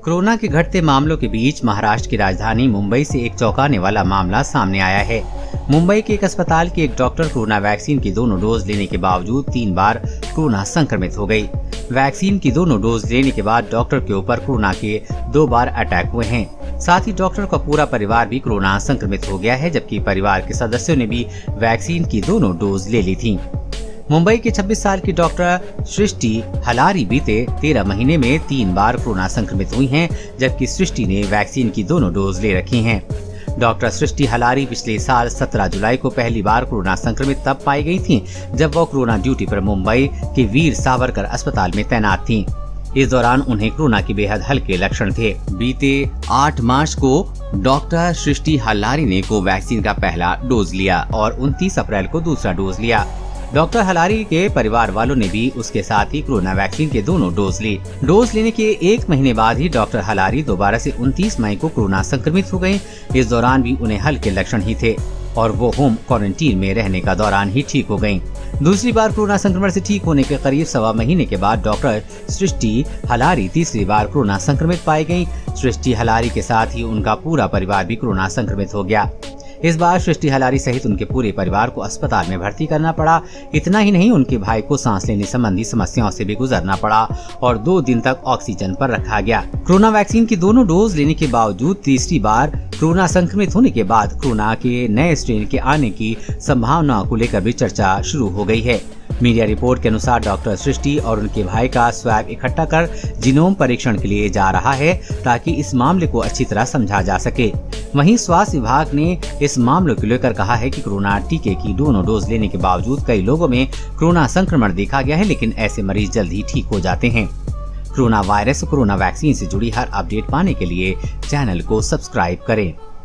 Corona के घटते मामलों के बीच महाराष्ट्र की राजधानी मुंबई से एक चौंकाने वाला मामला सामने आया है। मुंबई के एक अस्पताल के एक डॉक्टर कोरोना वैक्सीन की दोनों डोज लेने के बावजूद 3 बार कोरोना संक्रमित हो गई। वैक्सीन की दोनों डोज लेने के बाद डॉक्टर के ऊपर कोरोना के 2 बार अटैक हुए हैं। साथ ही डॉक्टर का पूरा परिवार भी कोरोना संक्रमित हो गया है, जबकि परिवार के सदस्यों ने भी वैक्सीन की दोनों डोज ले ली थी। मुंबई की 26 साल की डॉक्टर सृष्टि हलारी बीते 13 महीने में 3 बार कोरोना संक्रमित हुई हैं, जबकि सृष्टि ने वैक्सीन की दोनों डोज ले रखी हैं। डॉक्टर सृष्टि हलारी पिछले साल 17 जुलाई को पहली बार कोरोना संक्रमित तब पाई गई थीं, जब वो कोरोना ड्यूटी पर मुंबई के वीर सावरकर अस्पताल में तैनात थीं। इस दौरान उन्हें कोरोना के बेहद हल्के लक्षण थे। बीते 8 मार्च को डॉक्टर सृष्टि हलारी ने कोवैक्सीन का पहला डोज लिया और 29 अप्रैल को दूसरा डोज लिया। डॉक्टर हलारी के परिवार वालों ने भी उसके साथ ही कोरोना वैक्सीन के दोनों डोज ली। डोज लेने के 1 महीने बाद ही डॉक्टर हलारी दोबारा से 29 मई को कोरोना संक्रमित हो गयी। इस दौरान भी उन्हें हल्के लक्षण ही थे और वो होम क्वारंटीन में रहने का दौरान ही ठीक हो गयी। दूसरी बार कोरोना संक्रमण से ठीक होने के करीब 1.25 महीने के बाद डॉक्टर सृष्टि हलारी तीसरी बार कोरोना संक्रमित पाई गयी। सृष्टि हलारी के साथ ही उनका पूरा परिवार भी कोरोना संक्रमित हो गया। इस बार सृष्टि हलारी सहित उनके पूरे परिवार को अस्पताल में भर्ती करना पड़ा। इतना ही नहीं, उनके भाई को सांस लेने संबंधी समस्याओं से भी गुजरना पड़ा और 2 दिन तक ऑक्सीजन पर रखा गया। कोरोना वैक्सीन की दोनों डोज लेने के बावजूद तीसरी बार कोरोना संक्रमित होने के बाद कोरोना के नए स्ट्रेन के आने की संभावना को लेकर भी चर्चा शुरू हो गई है। मीडिया रिपोर्ट के अनुसार डॉक्टर सृष्टि और उनके भाई का स्वैब इकट्ठा कर जीनोम परीक्षण के लिए जा रहा है, ताकि इस मामले को अच्छी तरह समझा जा सके। वहीं स्वास्थ्य विभाग ने इस मामले को लेकर कहा है कि कोरोना टीके की दोनों डोज लेने के बावजूद कई लोगों में कोरोना संक्रमण देखा गया है, लेकिन ऐसे मरीज जल्द ही ठीक हो जाते हैं। कोरोना वायरस और कोरोना वैक्सीन से जुड़ी हर अपडेट पाने के लिए चैनल को सब्सक्राइब करें।